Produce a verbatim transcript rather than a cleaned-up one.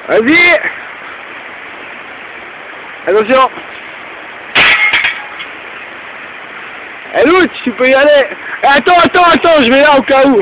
Vas-y. Attention. Eh Louch, tu peux y aller. Eh, attends, attends, attends, je vais là au cas où.